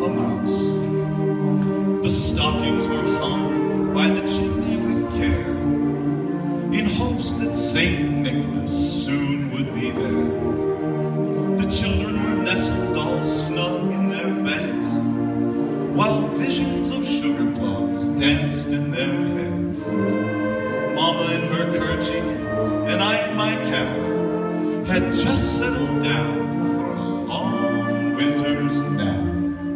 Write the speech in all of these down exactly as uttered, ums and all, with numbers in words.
a mouse. The stockings were hung by the chimney with care, in hopes that Saint Nicholas soon would be there. The children were nestled all snug in their beds, while visions of sugar plums danced in their heads. Mama in her kerchief and I in my cap had just settled down for a long winter's nap.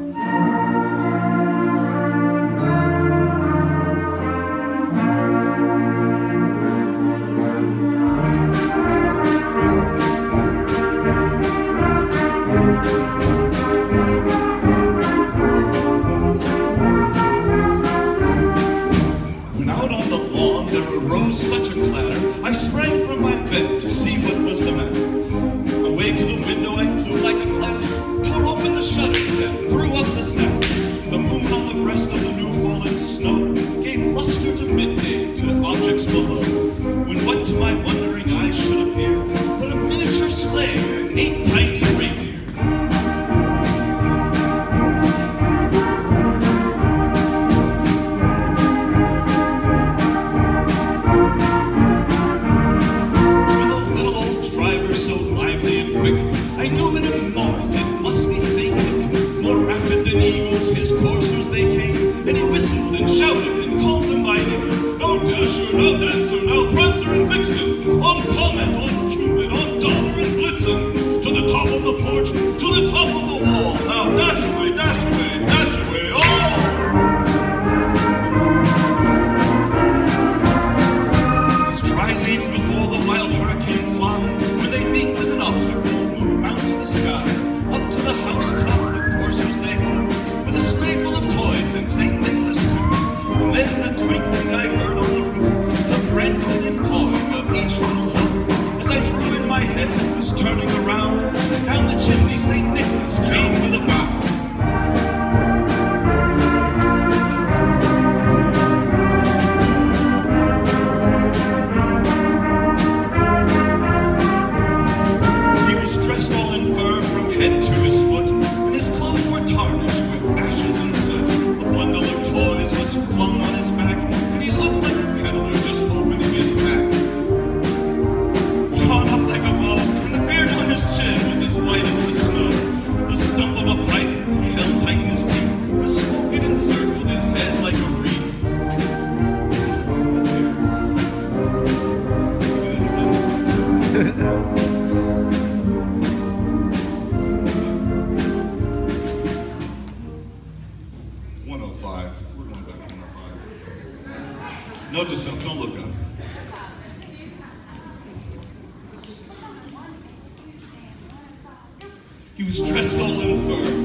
Such a clatter, I sprang from my bed to see what was the matter. Away to the window I flew like a flash, tore open the shutters and threw up the sash. The moon on the breast of the new-fallen snow gave luster to midday to objects below, when what to my wondering eyes should appear but a miniature sleigh and eight tiny reindeer. I knew in a moment it must be Saint Nick. More rapid than eagles, his coursers they came, and he whistled and shouted and called them by name. No Dasher, no Dancer, no Prancer and Vixen, on Comet, on Cupid, on Donner and Blitzen, to the top of the porch, to the top of the wall. Now dash away, dash away, dash away, all! As dry leaves before the wild hurricane fly, when they meet with an obstacle, up to the housetop, the coursers they flew, with a sleigh full of toys and Saint Nicholas too. And then in a twinkling I heard on the roof the prancing and pawing of each little hoof. As I drew in my head and was turning around, down the chimney Saint Nicholas came with a bound. Head to his foot, and his clothes were tarnished with ashes and soot. A bundle of toys was flung on his back, and he looked like a peddler just opening his pack. Drawn up like a bow, and the beard on his chin was as white as the snow. The stump of a pipe he held tight in his teeth, the smoke it encircled his head like a wreath. one oh five. We're going back to one oh five. Note to self, don't look up. He was dressed all in fur,